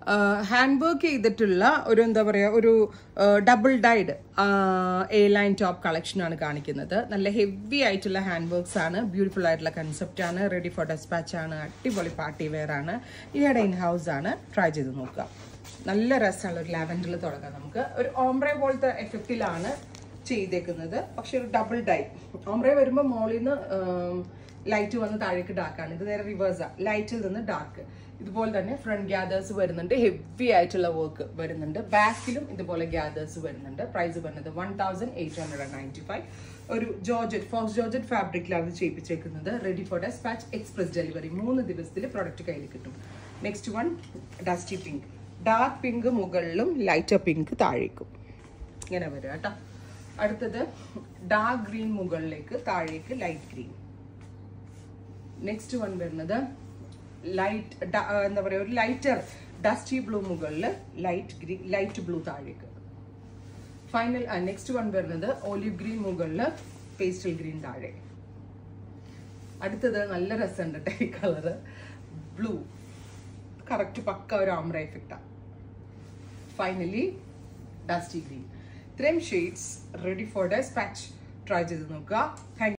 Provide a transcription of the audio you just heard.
Hand work ചെയ്തിട്ടുള്ള ഒരു എന്താ പറയുക ഒരു double dyed a line top കളക്ഷനാണ് കാണിക്കുന്നത്. നല്ല ഹെവി ആയിട്ടുള്ള ഹാൻഡ് വർക്ക്സ് ആണ്, ബ്യൂട്ടിഫുൾ ആയിട്ടുള്ള കൺസെപ്റ്റ് ആണ്, റെഡി ഫോർ ഡെസ്പാച്ച് ആണ്, അടിപൊളി പാർട്ടി വെയർ ആണ്. ഈയിടെ ഇൻ ഹൗസ് ആണ്, ട്രൈ ചെയ്ത് നോക്കുക. നല്ല രസമുള്ള ഒരു ലാവൻഡറിൽ തുടങ്ങാം. നമുക്ക് ഒരു ഓംബ്രെ പോലത്തെ എഫക്റ്റിലാണ് ചെയ്തേക്കുന്നത്, പക്ഷെ ഒരു ഡബിൾ ഡൈ. ഓംബ്രെ വരുമ്പോൾ മോളിൽ നിന്ന് ലൈറ്റ് വന്ന് താഴേക്ക് ഡാർക്കാണ്, ഇത് നേരെ റിവേഴ്സാണ്, ലൈറ്റിൽ നിന്ന് ഡാർക്ക്. ഇതുപോലെ തന്നെ ഫ്രണ്ട് ഗ്യാദേഴ്സ് വരുന്നുണ്ട്, ഹെവി ആയിട്ടുള്ള വർക്ക് വരുന്നുണ്ട്. ബാക്കിലും ഇതുപോലെ ഗ്യാദേഴ്സ് വരുന്നുണ്ട്. പ്രൈസ് വരുന്നത് 1895. ഒരു ജോർജറ്റ്, ഫോക്സ് ജോർജറ്റ് ഫാബ്രിക്കിലാണ് ചെയ്യിപ്പിച്ചേക്കുന്നത്. Ready for dispatch, express delivery. 3 ദിവസത്തിൽ പ്രൊഡക്റ്റ് കയ്യിൽ കിട്ടും. Next one dusty pink, dark pink മുകളിലും ലൈറ്റർ പിങ്ക് താഴേക്കും ഇങ്ങനെ വരും കേട്ടോ. അടുത്തത് ഡാർക്ക് ഗ്രീൻ മുകളിലേക്ക്, താഴേക്ക് ലൈറ്റ് ഗ്രീൻ. നെക്സ്റ്റ് വൺ വരുന്നത് ലൈറ്റ് എന്താ പറയുക ഒരു ലൈറ്റർ ഡസ്റ്റി ബ്ലൂ മുകളിൽ, ലൈറ്റ് ഗ്രീൻ ലൈറ്റ് ബ്ലൂ താഴേക്ക്. ഫൈനൽ നെക്സ്റ്റ് വൺ വരുന്നത് ഓലിവ് ഗ്രീൻ മുകളിൽ, പേസ്റ്റൽ ഗ്രീൻ താഴെ. അടുത്തത് നല്ല രസമുണ്ട് കേട്ടോ ഈ കളറ്, ബ്ലൂ കറക്റ്റ് പക്ക ഒരു ആംബ്ര എഫക്റ്റാണ്. Finally dusty green. ഇത്രയും shades ready for dispatch. Try ചെയ്ത് നോക്കുക.